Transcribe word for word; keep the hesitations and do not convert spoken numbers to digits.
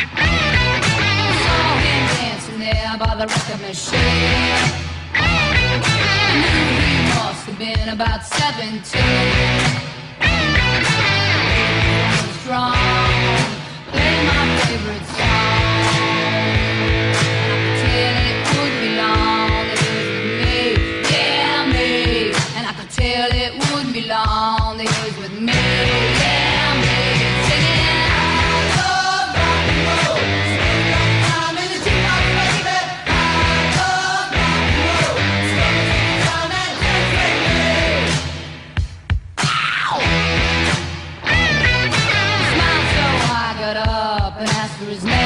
Saw him dancing there by the record machine. I knew he must have been about seventeen. He was strong, playing my favorite song. And I could tell it wouldn't be long that he was with me, yeah me. And I could tell it wouldn't be long that he was with me, yeah me. Singing, I love rock and roll. Spend your time in the jukebox, baby. I love rock and roll. Spend your time and dance with me. Ow! He smiled so I got up and asked for his name.